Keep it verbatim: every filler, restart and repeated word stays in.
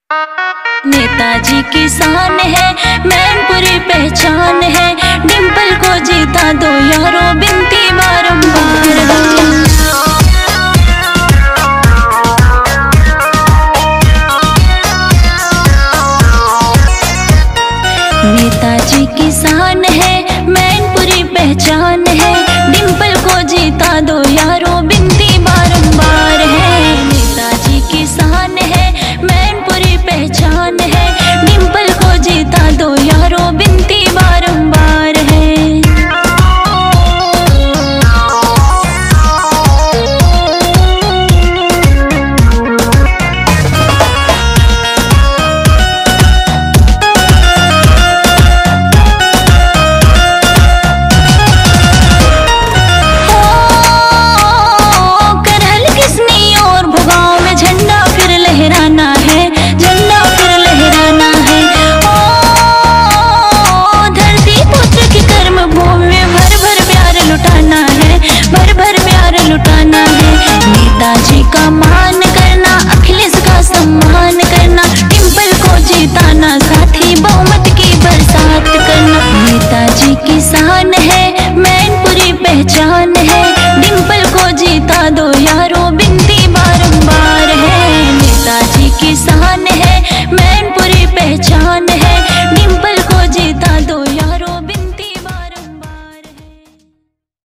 नेताजी की शान है, मैनपुरी पहचान है, डिंपल को जीता दो यारो, बिनती बारंबार है। नेताजी की शान है,